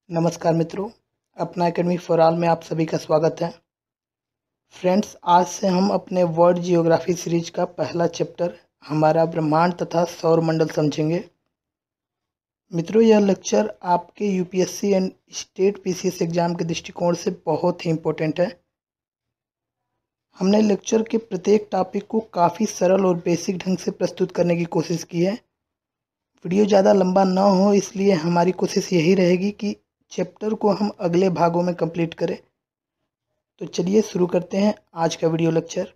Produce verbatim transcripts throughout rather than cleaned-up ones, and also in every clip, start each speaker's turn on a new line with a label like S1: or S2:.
S1: नमस्कार मित्रों, अपना एकेडमी फॉर ऑल में आप सभी का स्वागत है। फ्रेंड्स, आज से हम अपने वर्ल्ड जियोग्राफी सीरीज का पहला चैप्टर हमारा ब्रह्मांड तथा सौर मंडल समझेंगे। मित्रों, यह लेक्चर आपके UPSC and state PCS exam के दृष्टिकोण से बहुत ही इम्पोर्टेंट है। हमने लेक्चर के प्रत्येक टॉपिक को काफ़ी सरल और बेसिक ढंग से प्रस्तुत करने की कोशिश की है। वीडियो ज़्यादा लंबा ना हो, इसलिए हमारी कोशिश यही रहेगी कि चैप्टर को हम अगले भागों में कंप्लीट करें। तो चलिए शुरू करते हैं आज का वीडियो लेक्चर।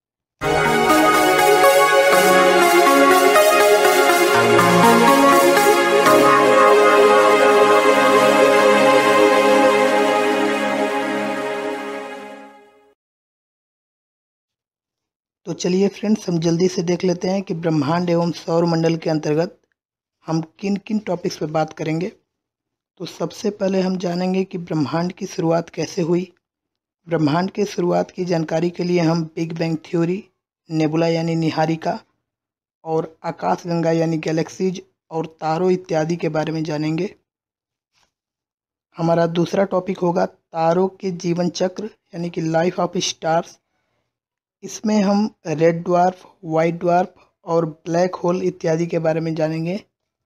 S1: तो चलिए फ्रेंड्स, हम जल्दी से देख लेते हैं कि ब्रह्मांड एवं सौर मंडल के अंतर्गत हम किन किन टॉपिक्स पर बात करेंगे। तो सबसे पहले हम जानेंगे कि ब्रह्मांड की शुरुआत कैसे हुई। ब्रह्मांड के शुरुआत की जानकारी के लिए हम बिग बैंग थ्योरी, नेबुला यानी निहारिका और आकाशगंगा यानी गैलेक्सीज और तारों इत्यादि के बारे में जानेंगे। हमारा दूसरा टॉपिक होगा तारों के जीवन चक्र यानी कि लाइफ ऑफ स्टार्स। इसमें हम रेड ड्वार्फ, वाइट ड्वार्फ और ब्लैक होल इत्यादि के बारे में जानेंगे।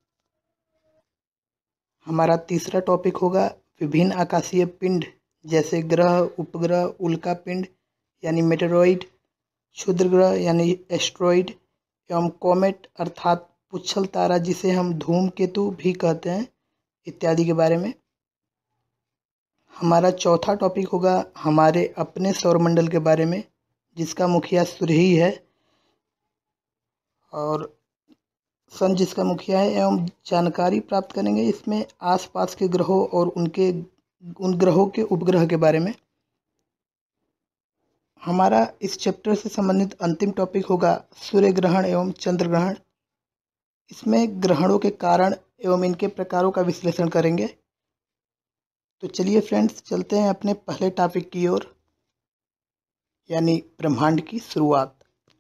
S1: हमारा तीसरा टॉपिक होगा विभिन्न आकाशीय पिंड जैसे ग्रह, उपग्रह, उल्का पिंड यानी मेटेरॉइड, क्षुद्र ग्रह यानी एस्ट्रॉइड एवं कॉमेट अर्थात पुच्छल तारा जिसे हम धूमकेतु भी कहते हैं इत्यादि के बारे में। हमारा चौथा टॉपिक होगा हमारे अपने सौरमंडल के बारे में, जिसका मुखिया सूर्य ही है और सन जिसका मुखिया है, एवं जानकारी प्राप्त करेंगे इसमें आसपास के ग्रहों और उनके उन ग्रहों के उपग्रह के बारे में। हमारा इस चैप्टर से संबंधित अंतिम टॉपिक होगा सूर्य ग्रहण एवं चंद्र ग्रहण। इसमें ग्रहणों के कारण एवं इनके प्रकारों का विश्लेषण करेंगे। तो चलिए फ्रेंड्स, चलते हैं अपने पहले टॉपिक की ओर, यानी ब्रह्मांड की शुरुआत।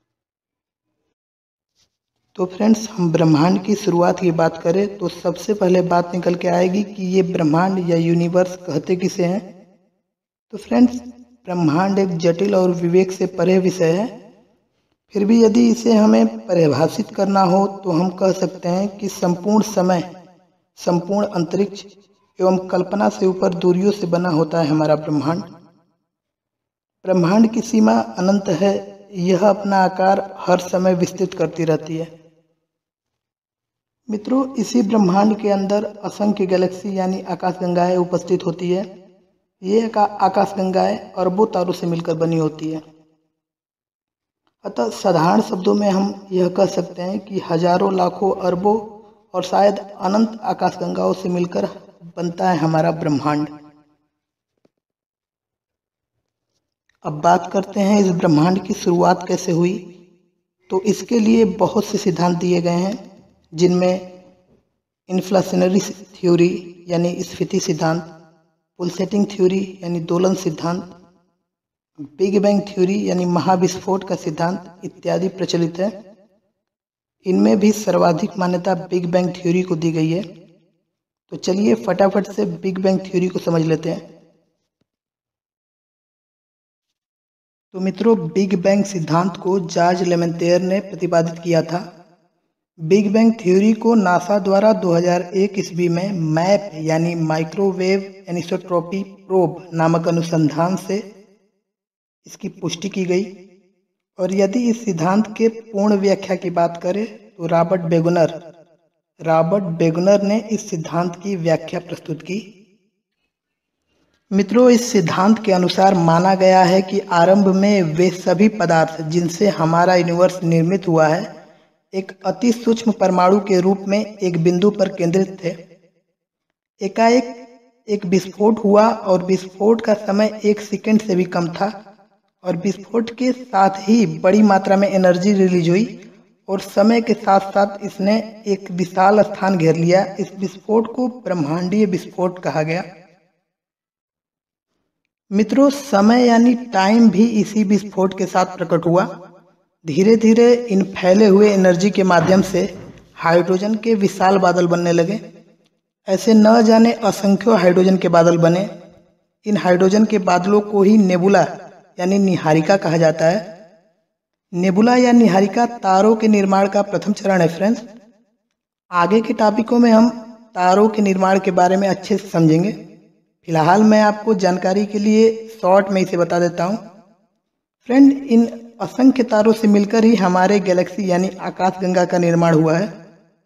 S1: तो फ्रेंड्स, हम ब्रह्मांड की शुरुआत की बात करें तो सबसे पहले बात निकल के आएगी कि ये ब्रह्मांड या यूनिवर्स कहते किसे हैं। तो फ्रेंड्स, ब्रह्मांड एक जटिल और विवेक से परे विषय है। फिर भी यदि इसे हमें परिभाषित करना हो तो हम कह सकते हैं कि संपूर्ण समय, संपूर्ण अंतरिक्ष एवं कल्पना से ऊपर दूरियों से बना होता है हमारा ब्रह्मांड। ब्रह्मांड की सीमा अनंत है। यह अपना आकार हर समय विस्तृत करती रहती है। मित्रों, इसी ब्रह्मांड के अंदर असंख्य गैलेक्सी यानी आकाशगंगाएं उपस्थित होती है। ये आकाशगंगाएं अरबों तारों से मिलकर बनी होती है। अतः साधारण शब्दों में हम यह कह सकते हैं कि हजारों, लाखों, अरबों और शायद अनंत आकाशगंगाओं से मिलकर बनता है हमारा ब्रह्मांड। अब बात करते हैं इस ब्रह्मांड की शुरुआत कैसे हुई। तो इसके लिए बहुत से सिद्धांत दिए गए हैं, जिनमें इन्फ्लेशनरी थ्योरी यानी स्फीति सिद्धांत, पुलसेटिंग थ्योरी यानी दोलन सिद्धांत, बिग बैंग थ्योरी यानी महाविस्फोट का सिद्धांत इत्यादि प्रचलित है। इनमें भी सर्वाधिक मान्यता बिग बैंग थ्योरी को दी गई है। तो चलिए फटाफट से बिग बैंग थ्योरी को समझ लेते हैं। तो मित्रों, बिग बैंग सिद्धांत को जॉर्ज लेमेंतेयर ने प्रतिपादित किया था। बिग बैंग थ्योरी को नासा द्वारा दो हज़ार एक ईस्वी में मैप यानी माइक्रोवेव एनिसोट्रॉपी प्रोब नामक अनुसंधान से इसकी पुष्टि की गई। और यदि इस सिद्धांत के पूर्ण व्याख्या की बात करें तो रॉबर्ट बेगुनर रॉबर्ट बेगुनर ने इस सिद्धांत की व्याख्या प्रस्तुत की। मित्रों, इस सिद्धांत के अनुसार माना गया है कि आरंभ में वे सभी पदार्थ जिनसे हमारा यूनिवर्स निर्मित हुआ है एक अति सूक्ष्म परमाणु के रूप में एक बिंदु पर केंद्रित थे। एकाएक एक विस्फोट हुआ और विस्फोट का समय एक सेकंड से भी कम था और विस्फोट के साथ ही बड़ी मात्रा में एनर्जी रिलीज हुई और समय के साथ साथ इसने एक विशाल स्थान घेर लिया। इस विस्फोट को ब्रह्मांडीय विस्फोट कहा गया। मित्रों, समय यानी टाइम भी इसी विस्फोट के साथ प्रकट हुआ। धीरे धीरे इन फैले हुए एनर्जी के माध्यम से हाइड्रोजन के विशाल बादल बनने लगे। ऐसे न जाने असंख्यों हाइड्रोजन के बादल बने। इन हाइड्रोजन के बादलों को ही नेबुला यानी निहारिका कहा जाता है। नेबुला या निहारिका तारों के निर्माण का प्रथम चरण है फ्रेंड्स। आगे के टॉपिकों में हम तारों के निर्माण के बारे में अच्छे से समझेंगे। फिलहाल मैं आपको जानकारी के लिए शॉर्ट में इसे बता देता हूँ। फ्रेंड, इन असंख्य तारों से मिलकर ही हमारे गैलेक्सी यानी आकाशगंगा का निर्माण हुआ है।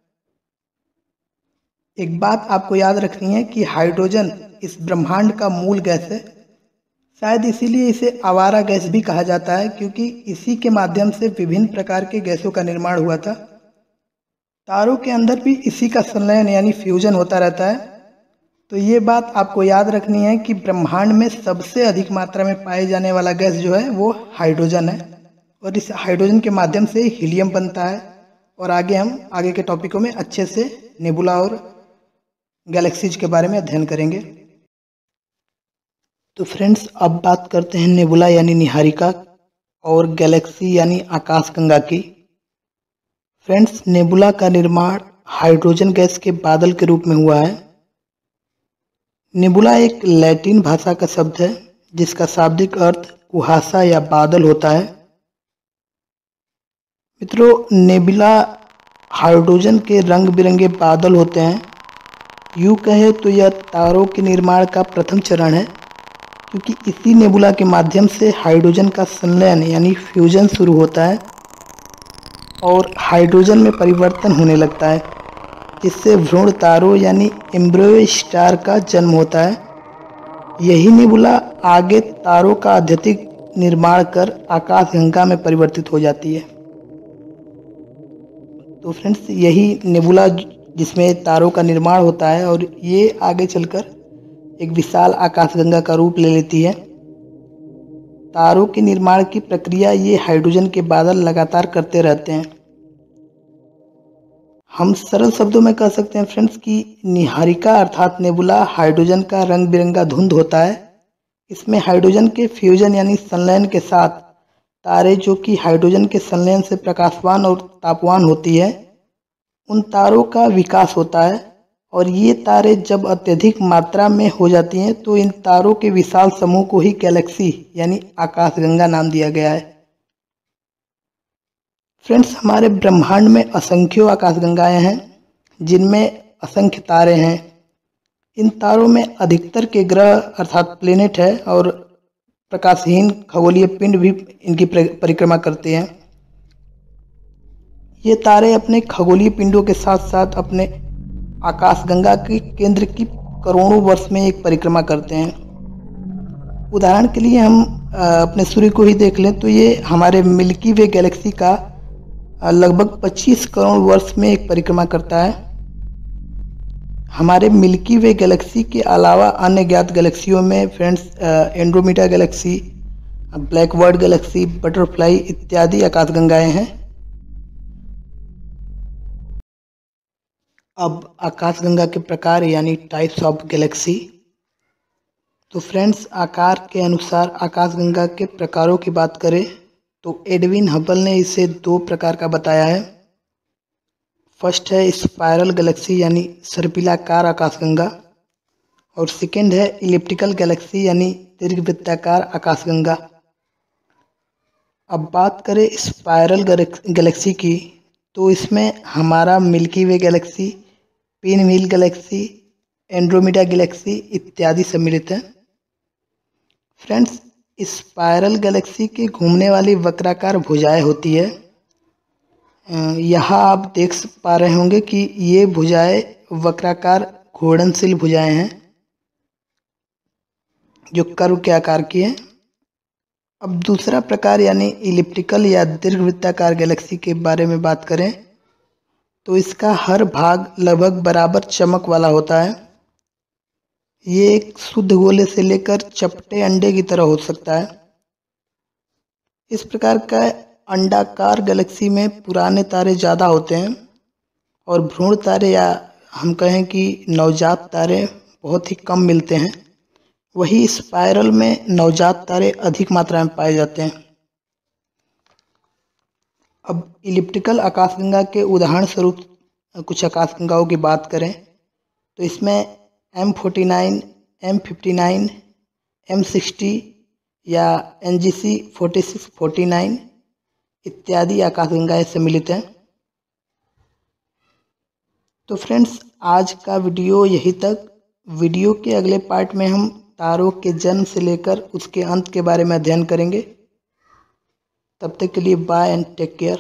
S1: एक बात आपको याद रखनी है कि हाइड्रोजन इस ब्रह्मांड का मूल गैस है। शायद इसीलिए इसे आवारा गैस भी कहा जाता है, क्योंकि इसी के माध्यम से विभिन्न प्रकार के गैसों का निर्माण हुआ था। तारों के अंदर भी इसी का संलयन यानी फ्यूजन होता रहता है। तो ये बात आपको याद रखनी है कि ब्रह्मांड में सबसे अधिक मात्रा में पाए जाने वाला गैस जो है वो हाइड्रोजन है, और इस हाइड्रोजन के माध्यम से हीलियम बनता है। और आगे हम आगे के टॉपिकों में अच्छे से नेबुला और गैलेक्सीज के बारे में अध्ययन करेंगे। तो फ्रेंड्स, अब बात करते हैं नेबुला यानी निहारिका और गैलेक्सी यानी आकाशगंगा की। फ्रेंड्स, नेबुला का निर्माण हाइड्रोजन गैस के बादल के रूप में हुआ है। नेबुला एक लैटिन भाषा का शब्द है जिसका शाब्दिक अर्थ कुहासा या बादल होता है। मित्रों, नेबुला हाइड्रोजन के रंग बिरंगे बादल होते हैं। यूँ कहे तो यह तारों के निर्माण का प्रथम चरण है, क्योंकि इसी नेबुला के माध्यम से हाइड्रोजन का संलयन यानी फ्यूजन शुरू होता है और हाइड्रोजन में परिवर्तन होने लगता है, जिससे भ्रूण तारों यानी एम्ब्रियो स्टार का जन्म होता है। यही नेबुला आगे तारों का अत्यधिक निर्माण कर आकाशगंगा में परिवर्तित हो जाती है। तो फ्रेंड्स, यही नेबुला जिसमें तारों का निर्माण होता है और ये आगे चलकर एक विशाल आकाशगंगा का रूप ले लेती है। तारों के निर्माण की प्रक्रिया ये हाइड्रोजन के बादल लगातार करते रहते हैं। हम सरल शब्दों में कह सकते हैं फ्रेंड्स कि निहारिका अर्थात नेबुला हाइड्रोजन का रंग बिरंगा धुंध होता है। इसमें हाइड्रोजन के फ्यूजन यानी संलयन के साथ तारे जो कि हाइड्रोजन के संलयन से प्रकाशवान और तापवान होती है, उन तारों का विकास होता है। और ये तारे जब अत्यधिक मात्रा में हो जाती हैं तो इन तारों के विशाल समूह को ही गैलेक्सी यानी आकाशगंगा नाम दिया गया है। फ्रेंड्स, हमारे ब्रह्मांड में असंख्यों आकाशगंगाएं हैं जिनमें असंख्य तारे हैं। इन तारों में अधिकतर के ग्रह अर्थात प्लेनेट है और प्रकाशहीन खगोलीय पिंड भी इनकी परिक्रमा करते हैं। ये तारे अपने खगोलीय पिंडों के साथ साथ अपने आकाशगंगा के केंद्र की करोड़ों वर्ष में एक परिक्रमा करते हैं। उदाहरण के लिए हम अपने सूर्य को ही देख लें तो ये हमारे मिल्की वे गैलेक्सी का लगभग पच्चीस करोड़ वर्ष में एक परिक्रमा करता है। हमारे मिल्की वे गैलेक्सी के अलावा अन्य ज्ञात गैलेक्सियों में friends Andromeda galaxy, black world galaxy, butterfly इत्यादि आकाशगंगाएं हैं। अब आकाशगंगा के प्रकार यानी टाइप्स ऑफ गैलेक्सी। तो फ्रेंड्स, आकार के अनुसार आकाशगंगा के प्रकारों की बात करें तो एडविन हबल ने इसे दो प्रकार का बताया है। फर्स्ट है स्पायरल गैलेक्सी यानी सर्पिलाकार आकाशगंगा, और सेकेंड है इलिप्टिकल गैलेक्सी यानी दीर्घवृत्ताकार आकाशगंगा। अब बात करें स्पायरल गैलेक्सी की तो इसमें हमारा Milky Way galaxy, pinwheel galaxy, Andromeda galaxy इत्यादि सम्मिलित हैं। फ्रेंड्स, स्पायरल गैलेक्सी की घूमने वाली वक्राकार भुजाएं होती है। यहाँ आप देख पा रहे होंगे कि ये भुजाएं वक्राकार घूर्णनशील भुजाएं हैं जो कर्व के आकार की है। अब दूसरा प्रकार यानी इलिप्टिकल या दीर्घवृत्ताकार गैलेक्सी के बारे में बात करें तो इसका हर भाग लगभग बराबर चमक वाला होता है। ये एक शुद्ध गोले से लेकर चपटे अंडे की तरह हो सकता है। इस प्रकार का अंडाकार गैलेक्सी में पुराने तारे ज़्यादा होते हैं और भ्रूण तारे या हम कहें कि नवजात तारे बहुत ही कम मिलते हैं। वही स्पायरल में नवजात तारे अधिक मात्रा में पाए जाते हैं। अब इलिप्टिकल आकाशगंगा के उदाहरण स्वरूप कुछ आकाशगंगाओं की बात करें तो इसमें M forty nine, M fifty nine, M sixty या N G C forty six forty nine इत्यादि आकाशगंगाएं सम्मिलित हैं। तो फ्रेंड्स, आज का वीडियो यही तक। वीडियो के अगले पार्ट में हम तारों के जन्म से लेकर उसके अंत के बारे में अध्ययन करेंगे। तब तक के लिए bye and take care.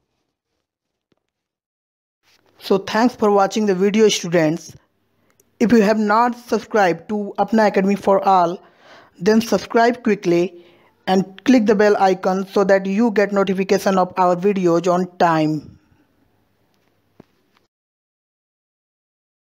S1: So thanks for watching the video, students. If you have not subscribed to Apna Academy for All, then subscribe quickly and click the bell icon so that you get notification of our videos on time.